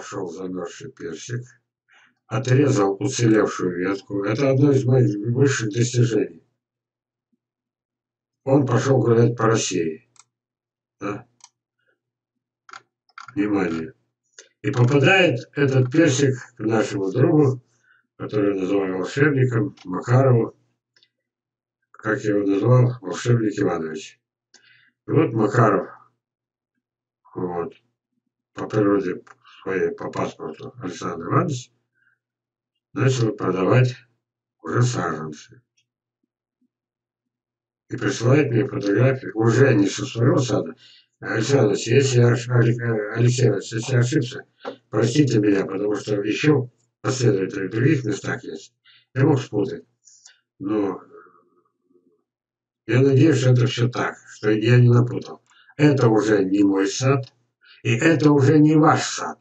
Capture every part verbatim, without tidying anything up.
нашел замерзший персик, отрезал уцелевшую ветку. Это одно из моих высших достижений. Он пошел гулять по России. Да? Внимание. И попадает этот персик к нашему другу, который называл волшебником, Макарову, как я его назвал, волшебник Иванович. И вот Макаров, вот, по природе своей, по паспорту Александр Иванович, начал продавать уже саженцы. И присылает мне фотографии, уже не со своего сада. Александр Иванович, если я, Алексей Иванович, если я ошибся, простите меня, потому что еще последователи в других местах есть. Я мог спутать. Но я надеюсь, что это все так, что я не напутал. Это уже не мой сад, и это уже не ваш сад.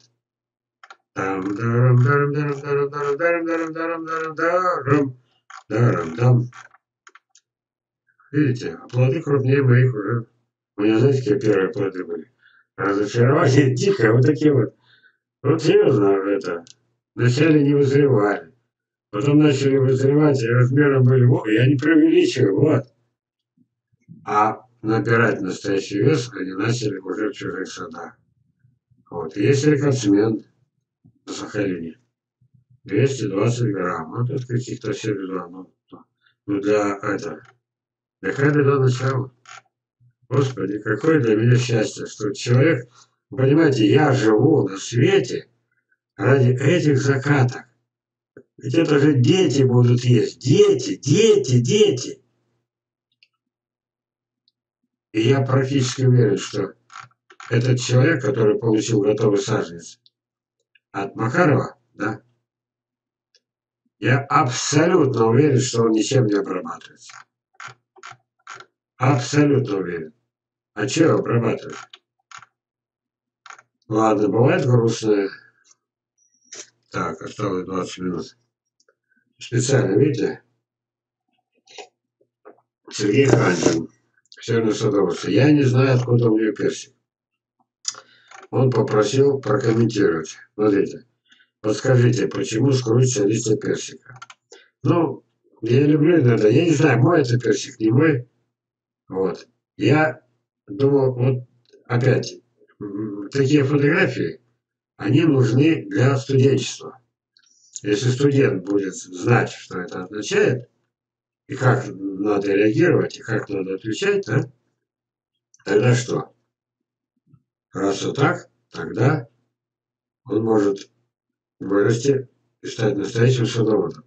Видите, а плоды крупнее моих уже. У меня, знаете, какие первые плоды были? Разочарование дикое, вот такие вот. Вот серьезно это. Вначале не вызревали. Потом начали вызревать, и размером были, вот, я не преувеличиваю, вот. А набирать настоящий вес они начали уже в чужих садах. Вот. Есть рекордсмен на Сахалине. двести двадцать грамм. Ну, тут каких-то все беда. Ну, ну для этого. Какая беда начала? Господи, какое для меня счастье, что человек, понимаете, я живу на свете ради этих закаток. Ведь это же дети будут есть. Дети, дети, дети. И я практически уверен, что этот человек, который получил готовый саженец от Макарова, да, я абсолютно уверен, что он ничем не обрабатывается. Абсолютно уверен. А что его обрабатывать? Ладно, бывает грустное. Так, осталось двадцать минут. Специально, видите? Сергей Ханчин. Северное садоводство. Я не знаю, откуда у него персик. Он попросил прокомментировать. Смотрите. Подскажите, почему скрутятся листья персика? Ну, я люблю иногда. Я не знаю, мой это персик, не мой. Вот. Я думал, вот опять, такие фотографии, они нужны для студенчества. Если студент будет знать, что это означает, и как надо реагировать, и как надо отвечать, да, тогда что? Раз вот так, тогда он может вырасти и стать настоящим садоводом.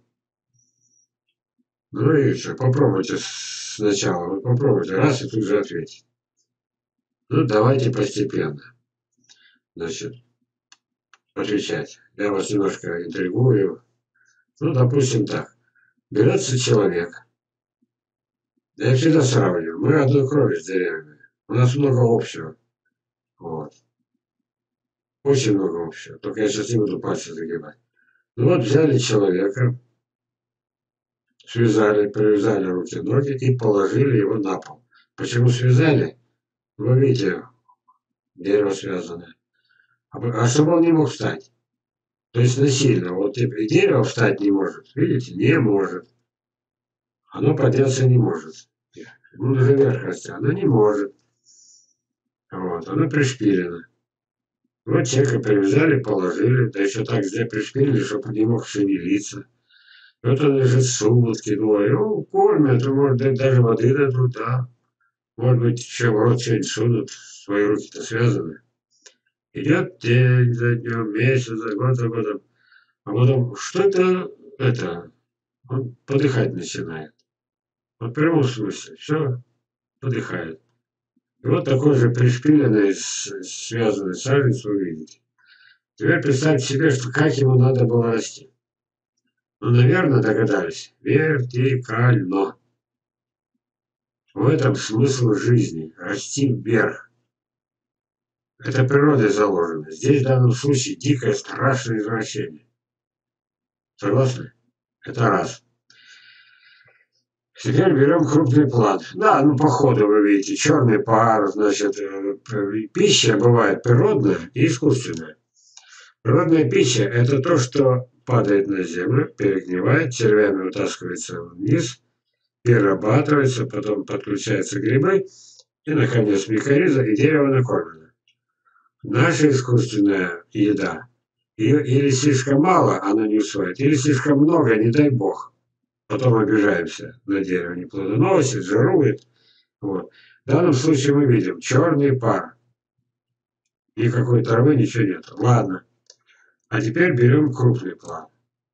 Ну и что, попробуйте сначала, вы попробуйте раз и тут же ответить. Ну, давайте постепенно, значит, отвечать. Я вас немножко интригую. Ну, допустим так. Берется человек. Я всегда сравниваю. Мы одной крови с деревьями. У нас много общего. Вот. Очень много общего. Только я сейчас не буду пальцы загибать. Ну вот взяли человека, связали, привязали руки-ноги и положили его на пол. Почему связали? Вы видите, дерево связанное. А, а чтобы он не мог встать. То есть насильно. Вот и дерево встать не может. Видите? Не может. Оно подняться не может. Ну, даже вверх расти. Оно не может. Вот. Оно пришпилено. Вот человека привязали, положили. Да еще так где пришпилили, чтобы не мог шевелиться. Вот он лежит сутки, двое. Ну, кормят, может быть, даже воды дадут, да. Может быть, еще в рот что-нибудь сунут. Свои руки-то связаны. Идет день за днем, месяц за год за годом. А потом что-то, это, он подыхать начинает. Вот в прямом смысле, все подыхает. И вот такой же пришпиленный, связанный саженец вы видите. Теперь представьте себе, что как ему надо было расти. Ну, наверное, догадались. Вертикально. В этом смысл жизни. Расти вверх. Это природой заложено. Здесь в данном случае дикое, страшное извращение. Согласны? Это раз. Теперь берем крупный план. Да, ну по ходу вы видите, черный пар, значит, пища бывает природная и искусственная. Природная пища – это то, что падает на землю, перегнивает, червями вытаскивается вниз, перерабатывается, потом подключаются грибы, и, наконец, микориза и дерево накормлено. Наша искусственная еда, ее или слишком мало, она не усваивает, или слишком много, не дай бог. Потом обижаемся на дерево, не плодоносит, жирует. Вот. В данном случае мы видим черный пар. Никакой травы, ничего нет. Ладно. А теперь берем крупный план.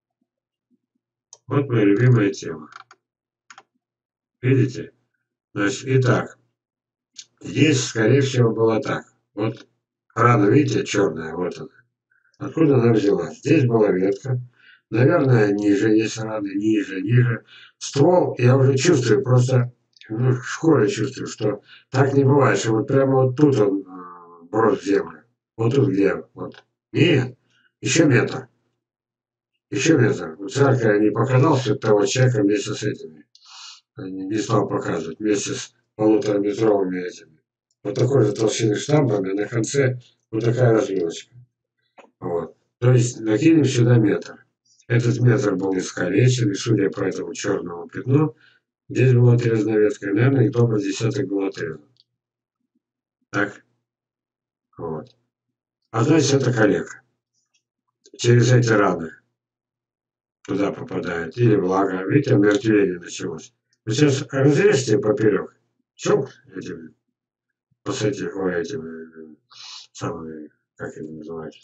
Вот моя любимая тема. Видите? Значит, итак, здесь, скорее всего, было так. Вот рана, видите, черная, вот она. Откуда она взялась? Здесь была ветка. Наверное, ниже есть раны, ниже, ниже. Ствол я уже чувствую, просто ну, в школе чувствую, что так не бывает, что вот прямо вот тут он э, брос в землю. Вот тут где? Вот. Нет. Еще метр. Еще метр. Жалко, я не показал все того человека вместе с этими. Не, не стал показывать. Вместе с полутораметровыми этими. Вот такой же толщины штампами, на конце вот такая развилочка. Вот. То есть накинем сюда метр. Этот метр был искалечен, и судя по этому черному пятну, здесь была отрезана ветка, и, наверное, и добрый десяток был отрезан. Так? Вот. А значит, это калека. Через эти раны туда попадает. Или влага. Видите, омертвение началось. Вы сейчас разрежьте поперек. Щелк этими, посадите, ой, этими, самыми, как это называется.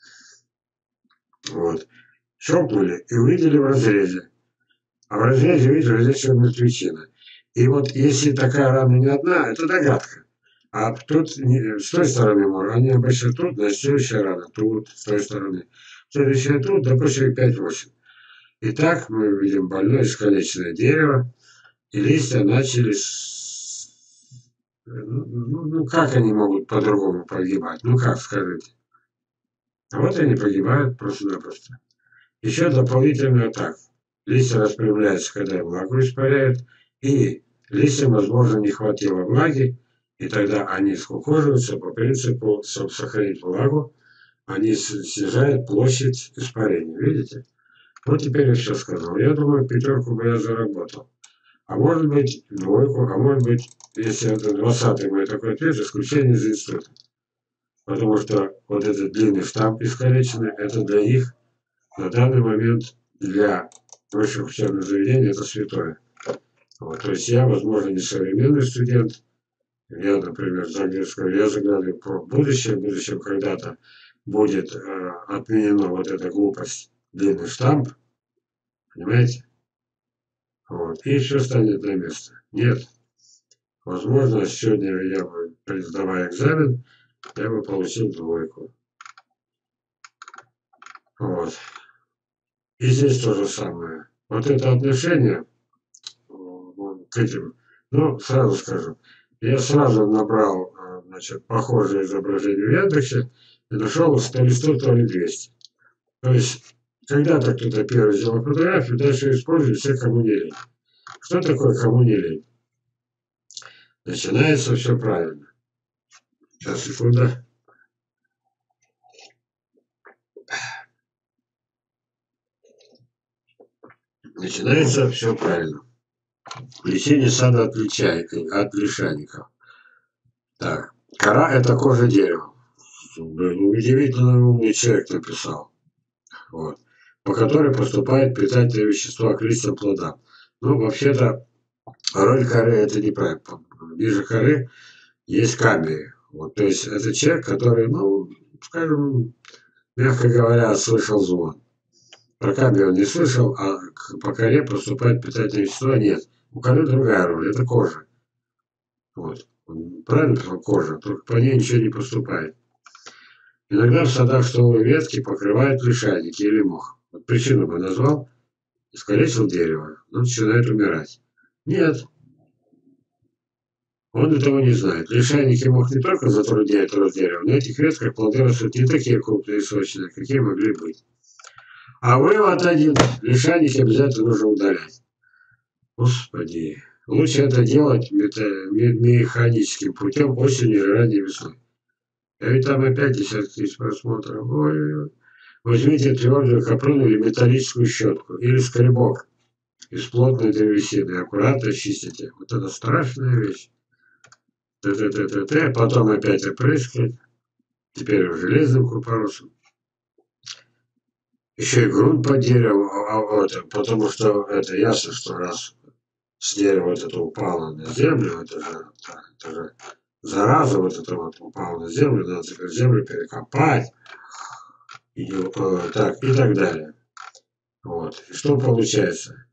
Вот. Щелкнули и увидели в разрезе. А в разрезе, видите, здесь еще мертвечина. И вот если такая рана не одна, это догадка. А тут не, с той стороны можно, они обычно тут, значит, следующая рана тут, с той стороны. Следующая тут, допустим, пять-восемь. Итак, мы видим больное искалеченное дерево, и листья начали... С... Ну, ну, ну, как они могут по-другому погибать? Ну, как, скажите? А вот они погибают просто-напросто. Еще дополнительно так. Листья распрямляются, когда влагу испаряют, и листьям, возможно, не хватило влаги, и тогда они скукоживаются по принципу, чтобы сохранить влагу, они снижают площадь испарения. Видите? Вот теперь я все сказал. Я думаю, пятерку бы я заработал. А может быть, двойку, а может быть, если это двадцатый мой такой ответ, исключение из института. Потому что вот этот длинный штамп искалеченный, это для них на данный момент, для высших учебных заведений, это святое. Вот, то есть я, возможно, не современный студент, я, например, заглядываю, я заглядываю про будущее, в будущем когда-то будет э, отменена вот эта глупость, длинный штамп, понимаете? Вот, и все станет на место. Нет, возможно, сегодня я бы, сдавая экзамен, я бы получил двойку. Вот. И здесь то же самое. Вот это отношение к этим, ну, сразу скажу, я сразу набрал, значит, похожее изображение в Яндексе и нашел то ли сто, то ли двести. То есть, когда-то кто-то первый сделал фотографию, дальше используют все, кому не лень. Что такое кому не лень? Начинается все правильно. Сейчас, секунду. Начинается все правильно. Лечение сада от, личай, от лишайников. Так, кора – это кожа дерева. Блин, удивительно умный человек написал. Вот. По которой поступают питательные вещества к листьям плодам. Ну, вообще-то, роль коры – это неправильно. Ниже коры есть камни. Вот, то есть, это человек, который, ну, скажем, мягко говоря, слышал звон. Про камни он не слышал, а по коре поступают питательные вещества нет. У коры другая роль – это кожа. Вот. Он правильно писал кожа, только по ней ничего не поступает. Иногда в садах стволовые ветки покрывают лишайники или мох. Вот причину бы назвал, искалечил дерево, оно начинает умирать. Нет. Он этого не знает. Лишайники мох не только затрудняют рост дерева, но на этих ветках плоды растут не такие крупные и сочные, какие могли быть. А вывод один. Лишайники обязательно нужно удалять. Господи. Лучше это делать механическим путем осенью или ранней весной. А ведь там опять десятки тысяч просмотров. Ой-ой-ой. Возьмите твердую капрон или металлическую щетку, или скребок из плотной древесины, аккуратно чистите. Вот это страшная вещь. Т-т-т-т-т, потом опять опрыскивать. Теперь железным купоросом. Еще и грунт по дереву, а, а, это, потому что это ясно, что раз с дерева вот это упало на землю, это же, это же зараза вот это вот упала на землю, надо землю перекопать, и, э, так, и так далее. Вот. И что получается?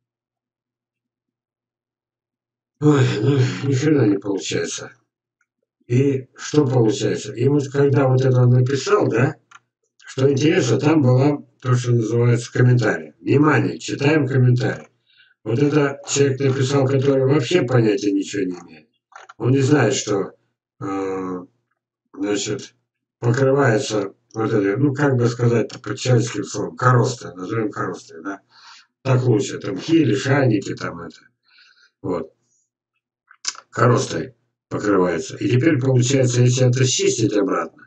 Ой, ну, ни хрена не получается. И что получается? И вот когда вот это он написал, да, что интересно, там была то, что называется комментарий. Внимание, читаем комментарий. Вот это человек написал, который вообще понятия ничего не имеет. Он не знает, что, э, значит, покрывается вот это, ну, как бы сказать, по человеческим словом, коростой, назовем коростой, да. Так лучше, там хи, лишайники, там это. Вот. Коростой покрывается. И теперь получается, если это счистить обратно,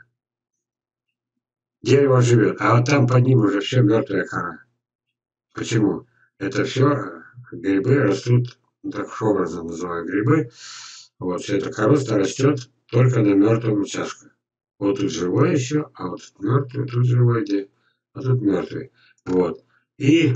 дерево живет, а вот там под ним уже все мертвая кора. Почему? Это все грибы растут, так образом называю грибы. Вот, все это короста растет только на мертвом участке. Вот тут живой еще, а вот тут мертвый, тут живой, где, а тут мертвый. Вот. И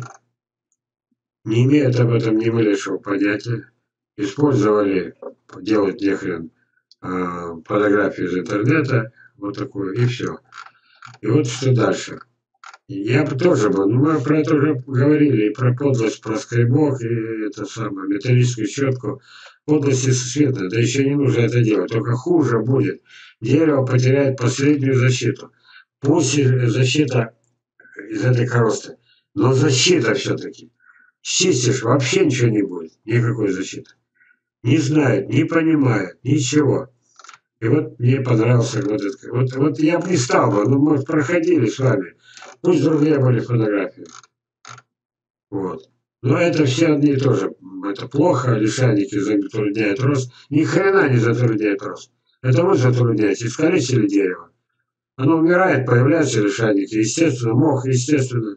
не имеют об этом ни малейшего понятия. Использовали, делать нехрен, фотографию из интернета, вот такую, и все. И вот что дальше. Я бы тоже бы, ну мы про это уже говорили, и про подлость, про скребок, и это самое, металлическую щетку. Подлость и светлая, да еще не нужно это делать, только хуже будет. Дерево потеряет последнюю защиту. Пусть защита из этой коросты, но защита все-таки. Чистишь, вообще ничего не будет, никакой защиты. Не знают, не понимают, ничего. И вот мне понравился вот этот. Вот, вот я бы не стал бы, ну мы проходили с вами. Пусть другие были фотографии. Вот. Но это все одни и то же. Это плохо, лишайники затрудняют рост. Ни хрена не затрудняет рост. Это вы затрудняете, искалечили дерево. Оно умирает, появляются лишайники. Естественно, мох, естественно.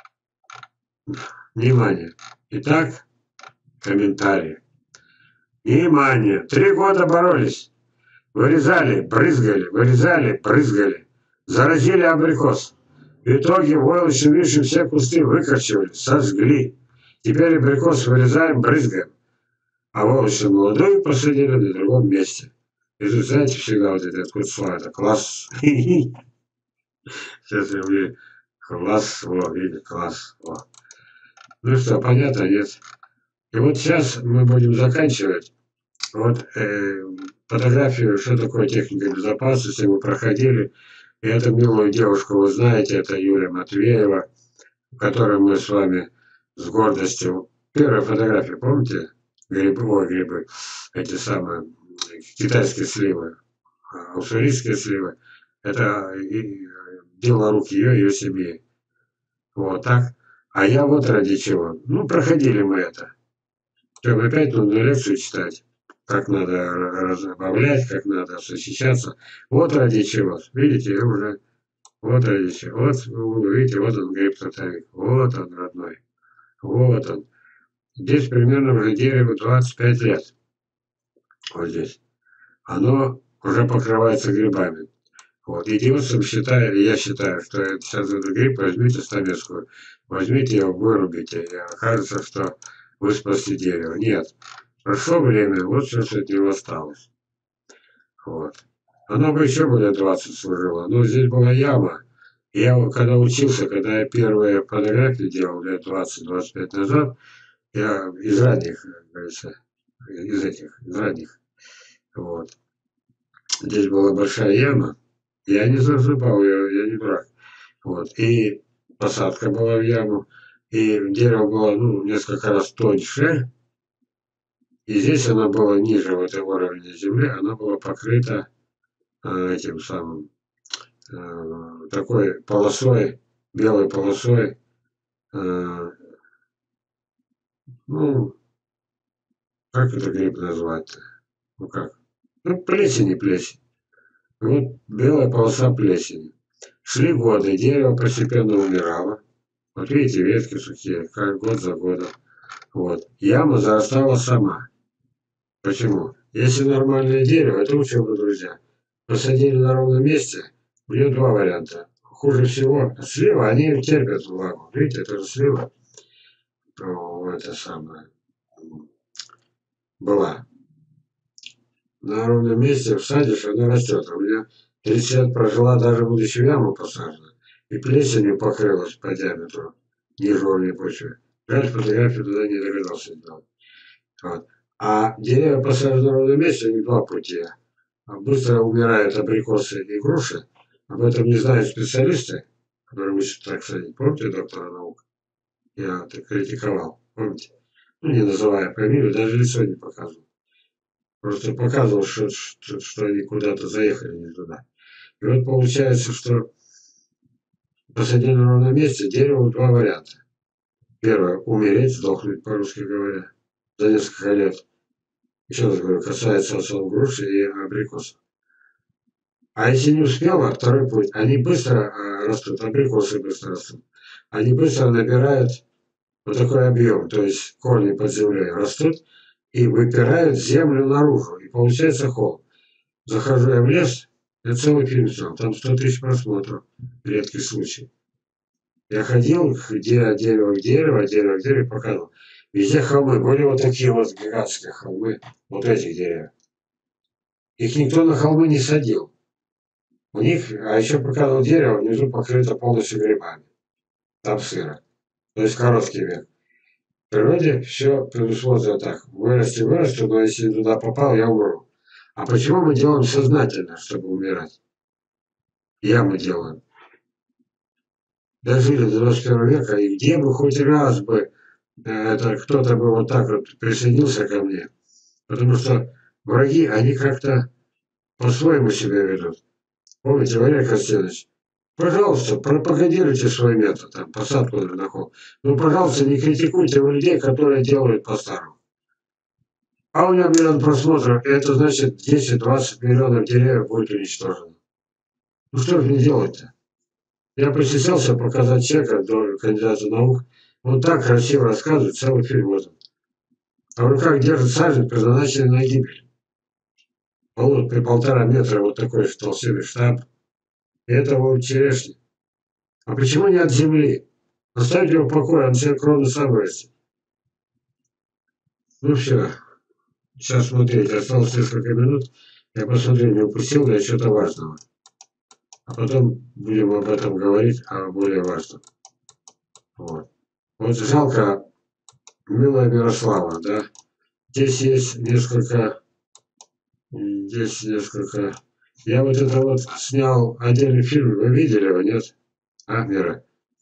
Внимание. Итак, комментарии. Внимание. Три года боролись. Вырезали, брызгали, вырезали, брызгали. Заразили абрикос. В итоге войлочным вишням все кусты выкорчевали, сожгли. Теперь абрикос вырезаем, брызгаем. А войлочную молодую посадили на другом месте. И тут, знаете, всегда вот эти откуда слова, это класс. Сейчас я мне класс, во, видите, класс, во. Ну что, понятно, нет? И вот сейчас мы будем заканчивать. Вот э, фотографию, что такое техника безопасности, мы проходили. И эту милую девушку вы знаете, это Юлия Матвеева, которой мы с вами с гордостью. Первая фотография, помните? Грибы, ой, грибы, эти самые китайские сливы, уссурийские сливы. Это и, дело рук ее и ее семьи. Вот так. А я вот ради чего. Ну, проходили мы это. Прям опять нужно лекцию читать. Как надо разбавлять, как надо защищаться. Вот ради чего. Видите, я уже... Вот ради чего. Вот, вы видите, вот он, гриб татарик. Вот он, родной. Вот он. Здесь примерно уже дереву двадцать пять лет. Вот здесь. Оно уже покрывается грибами. Вот. Идиотством считаю, я считаю, что это сейчас этот гриб, возьмите стамесскую, возьмите его, вырубите, и окажется, что вы спасли дерево. Нет. Прошло время, вот что от него осталось. Вот. Оно бы еще бы лет двадцать служило, но здесь была яма. Я когда учился, когда я первые фотографии делал лет двадцать-двадцать пять назад, я из ранних, говорится, из этих, из ранних. Вот. Здесь была большая яма. Я не засыпал, я, я не дурак. Вот. И посадка была в яму. И дерево было, ну, несколько раз тоньше. И здесь оно было ниже вот этого уровня земли. Оно было покрыто э, этим самым, э, такой полосой, белой полосой. Э, ну, как это гриб назвать-то? Ну как? Ну, плесень и плесень. Вот белая полоса плесени. Шли годы, дерево постепенно умирало. Вот видите, ветки сухие, как год за годом. Вот. Яма зарастала сама. Почему? Если нормальное дерево, это учеба, друзья. Посадили на ровном месте, у нее два варианта. Хуже всего, слива, они терпят влагу. Видите, это же слива. О, это самое. Была. На ровном месте всадишь, она растет. А у меня тридцать лет прожила, даже будучи в яму посажена. И плесенью покрылась по диаметру ниже уровня почвы. Жаль, фотографию туда не догадался сделать. Вот. А деревья посажены на ровном месте, у них два пути. Быстро умирают абрикосы и груши. Об этом не знают специалисты, которые учат так садить. Помните доктора наук? Я это критиковал. Помните? Ну, не называя фамилию, даже лицо не показывал. Просто показывал, что, что, что они куда-то заехали не туда. И вот получается, что посадили на ровном месте дерево два варианта. Первое, умереть, сдохнуть, по-русски говоря, за несколько лет. Еще раз говорю, касается основ груши и абрикоса. А если не успела, второй путь, они быстро э, растут, абрикосы быстро растут. Они быстро набирают вот такой объем, то есть корни под землей растут и выпирают землю наружу, и получается холм. Захожу я в лес, я целый фильм снял, там сто тысяч просмотров, редкий случай. Я ходил, где дерево к дереву, а дерево к дереву показывал. Везде холмы, были вот такие вот гигантские холмы, вот этих деревьев. Их никто на холмы не садил. У них, а еще показывал дерево, внизу покрыто полностью грибами. Там сыро. То есть короткий век. В природе все предусмотрено так. Вырасти, вырасту, но если туда попал, я умру. А почему мы делаем сознательно, чтобы умирать? Ямы делаем. Дожили до двадцать первого века, и где бы хоть раз бы это кто-то бы вот так вот присоединился ко мне. Потому что враги, они как-то по-своему себя ведут. Помните, Валерий Костянович? Пожалуйста, пропагандируйте свой метод, там, посадку на холм. Но, пожалуйста, не критикуйте людей, которые делают по-старому. А у меня миллион просмотров, и это значит десять-двадцать миллионов деревьев будет уничтожено. Ну что же мне делать-то? Я постеснялся показать человека, кандидата наук. Он так красиво рассказывает, целый фильм вот. А в руках держит сажень, предназначенный на гибель. Вот при полтора метра вот такой толстенный штамп. И это вот черешня. А почему не от земли? Оставить его в покое, он себе крону сам вырастет. Ну все. Сейчас смотрите, осталось несколько минут. Я посмотрю, не упустил ли я что-то важного. А потом будем об этом говорить, о более важном. Вот. Вот жалко милая Мирослава, да? Здесь есть несколько... Здесь несколько... Я вот это вот снял отдельный фильм, вы видели его, нет? А, Мира?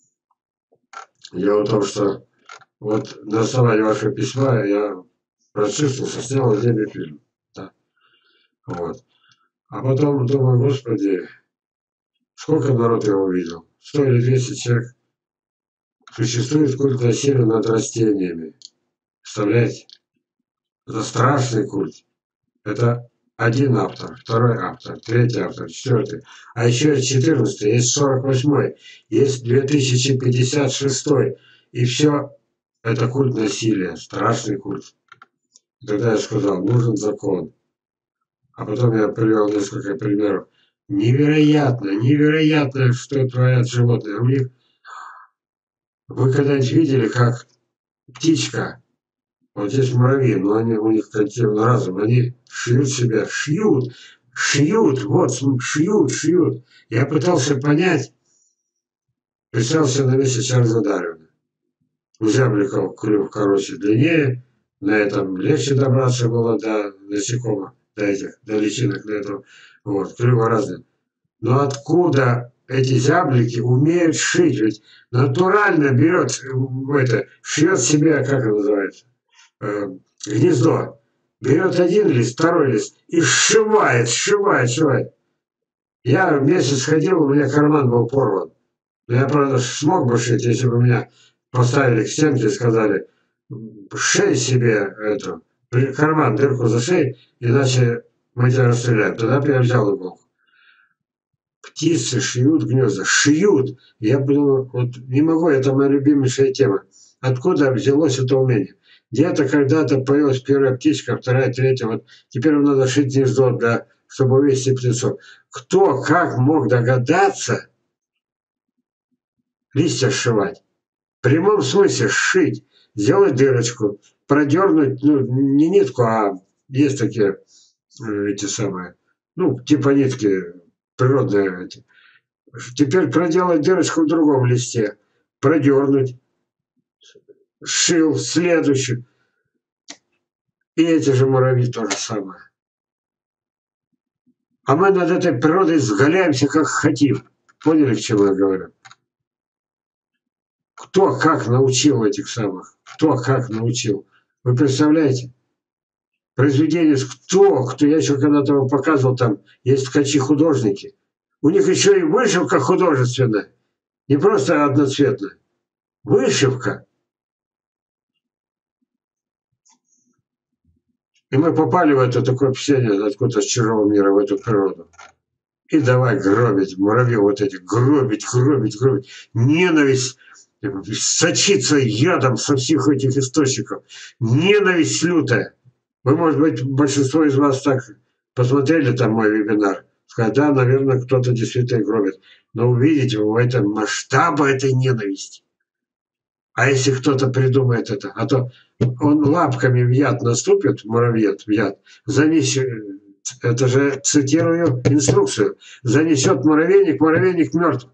Я о том, что вот на основании вашего письма я прочистился, снял отдельный фильм. Да? Вот. А потом думаю, господи, сколько народ его увидел? Сто или двести человек. Существует культ насилия над растениями. Представляете? Это страшный культ. Это один автор, второй автор, третий автор, четвертый. А еще есть четырнадцатый, есть сорок восьмой, есть две тысячи пятьдесят шестой. И все это культ насилия, страшный культ. И тогда я сказал, нужен закон. А потом я привел несколько примеров. Невероятно, невероятно, что творят животные. У них... Вы когда-нибудь видели, как птичка, вот здесь муравьи, но они, у них коллективный разум, они шьют себя, шьют, шьют, вот, шьют, шьют. Я пытался понять, представился на месте Чарльза Дарвина. У зябликов клюв, короче, длиннее, на этом легче добраться было до насекомых, до этих, до личинок, до этого, вот, клювы разные. Но откуда эти зяблики умеют шить? Ведь натурально берет, это, шьет себе, как это называется, э, гнездо. Берет один лист, второй лист и сшивает, сшивает, сшивает. Я месяц ходил, у меня карман был порван. Но я, правда, смог бы шить, если бы меня поставили к стенке и сказали, шей себе эту, карман, дырку зашей, иначе мы тебя расстреляем. Тогда бы я взял иголку. птицы шьют гнезда. Шьют. Я подумал, вот не могу, это моя любимейшая тема. Откуда взялось это умение? Где-то когда-то появилась первая птичка, вторая, третья. Вот теперь надо шить гнездо, для, чтобы вывести птицу. Кто, как мог догадаться листья сшивать? В прямом смысле шить. Сделать дырочку, продернуть, ну, не нитку, а есть такие эти самые, ну, типа нитки природные эти. Теперь проделать дырочку в другом листе, продернуть, сшил следующий. И эти же муравьи то же самое. А мы над этой природой сгаляемся, как хотим. Поняли, к чему я говорю? Кто как научил этих самых? Кто как научил? Вы представляете? Произведение, кто, кто, я еще когда-то вам показывал, там есть ткачи-художники. У них еще и вышивка художественная. Не просто одноцветная. Вышивка. И мы попали в это такое общение откуда-то с чужого мира, в эту природу. И давай гробить, муравьев вот эти, гробить, гробить, гробить. Ненависть сочится ядом со всех этих источников. Ненависть лютая. Вы, может быть, большинство из вас так посмотрели там мой вебинар. Сказать, да, наверное, кто-то действительно гробит. Но увидите в этом масштаба этой ненависти. А если кто-то придумает это, а то он лапками в яд наступит, муравьед в яд, занесет, это же цитирую инструкцию, занесет муравейник, муравейник мертв.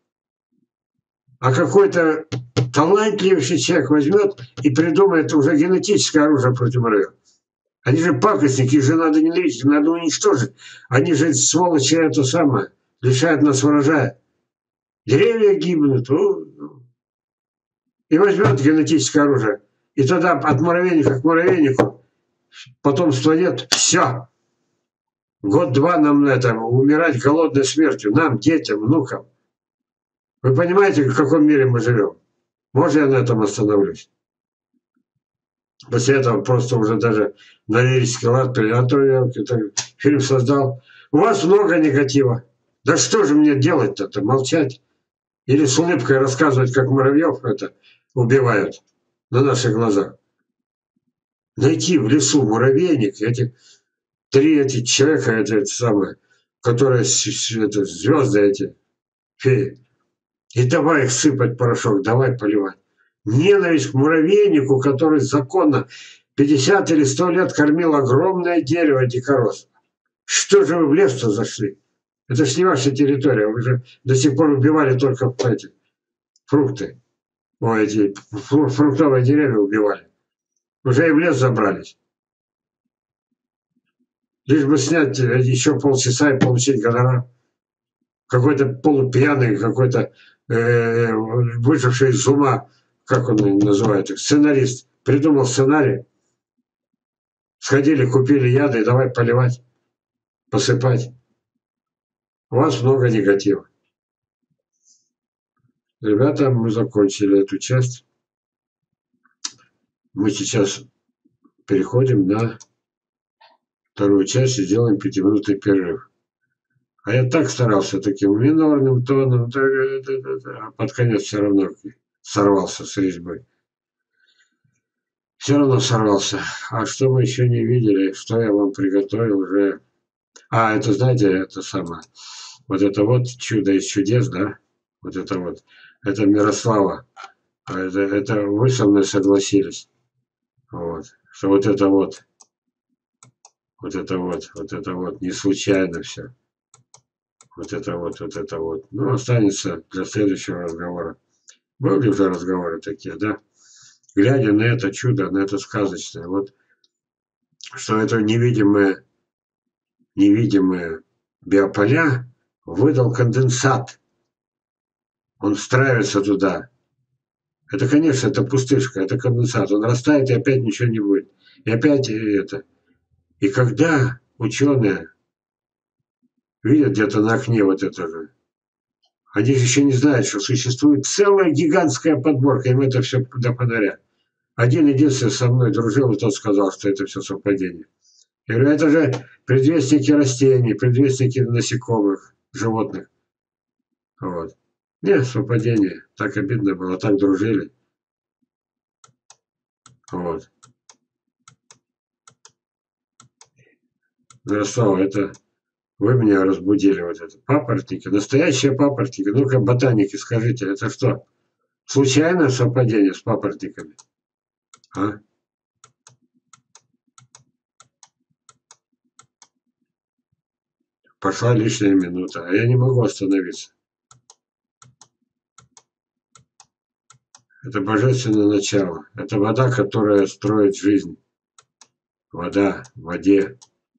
А какой-то талантливый человек возьмет и придумает уже генетическое оружие против муравьев. Они же пакостники, их же надо ненавидеть, их надо уничтожить. Они же, сволочи, это самое, лишают нас урожая. Деревья гибнут. И возьмет генетическое оружие. И тогда от муравейника к муравейнику потомства нет. Все. Год-два нам на это умирать голодной смертью. Нам, детям, внукам. Вы понимаете, в каком мире мы живем? Можно я на этом остановлюсь? После этого просто уже даже на лирический лад, а то я фильм создал. У вас много негатива. Да что же мне делать-то? Молчать? Или с улыбкой рассказывать, как муравьев это убивают на наших глазах? Найти в лесу муравейник, эти три эти человека, это, это самое, которые это, звезды эти, феи, и давай их сыпать порошок, давай поливать. Ненависть к муравейнику, который законно пятьдесят или сто лет кормил огромное дерево дикорос. Что же вы в лес-то зашли? Это ж не ваша территория, вы же до сих пор убивали только эти фрукты. Ой, эти фруктовые деревья убивали. Уже и в лес забрались. Лишь бы снять еще полчаса и получить гонорар. Какой-то полупьяный, какой-то э, выживший из ума, как он называет их, сценарист, придумал сценарий. Сходили, купили яды, и давай поливать, посыпать. У вас много негатива. Ребята, мы закончили эту часть. Мы сейчас переходим на вторую часть и сделаем пятиминутный перерыв. А я так старался таким минорным тоном, а под конец все равно сорвался с резьбы. Все равно сорвался. А что мы еще не видели, что я вам приготовил уже. А, это, знаете, это самое. Вот это вот чудо из чудес, да? Вот это вот. Это Мирослава. Это, это вы со мной согласились. Вот. Что вот это вот. Вот это вот. Вот это вот. Не случайно все. Вот это вот. Вот это вот. Ну, останется для следующего разговора. Были уже разговоры такие, да? Глядя на это чудо, на это сказочное. Вот. Что это невидимое, невидимые биополя выдал конденсат. Он встраивается туда. Это, конечно, это пустышка, это конденсат. Он растает, и опять ничего не будет. И опять это. И когда ученые видят где-то на окне вот это же, они же еще не знают, что существует целая гигантская подборка, им это все до фонаря. Один единственный со мной дружил, и тот сказал, что это все совпадение. Я говорю, это же предвестники растений, предвестники насекомых, животных. Вот. Нет, совпадение. Так обидно было, так дружили. Вот. Ярослав, это вы меня разбудили, вот это. Папоротники, настоящие папоротники. Ну-ка, ботаники, скажите, это что? Случайное совпадение с папоротниками? А? Пошла лишняя минута, а я не могу остановиться. Это божественное начало. Это вода, которая строит жизнь. Вода в воде.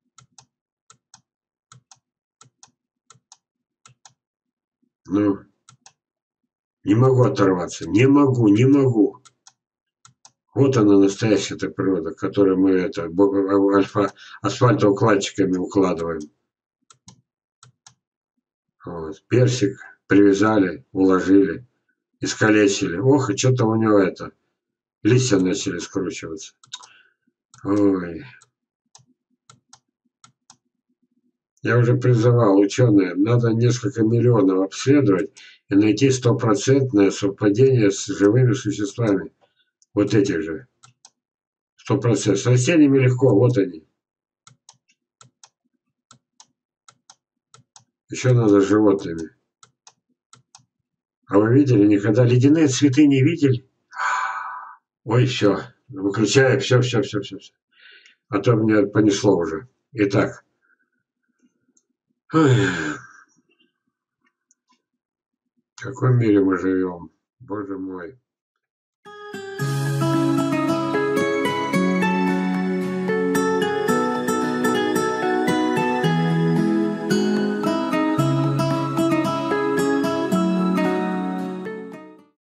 Ну, не могу оторваться. Не могу, не могу. Вот она, настоящая эта природа, которую мы это, альфа, асфальтоукладчиками укладываем. Вот. Персик привязали, уложили, искалечили. Ох, и что-то у него это, листья начали скручиваться. Ой. Я уже призывал ученые, надо несколько миллионов обследовать и найти стопроцентное совпадение с живыми существами. Вот этих же. Сто процентов. С растениями легко, вот они. Еще надо с животными. А вы видели никогда ледяные цветы не видели? Ой, все. Выключаю, все, все, все, все. А то меня понесло уже. Итак. Ой. В каком мире мы живем? Боже мой.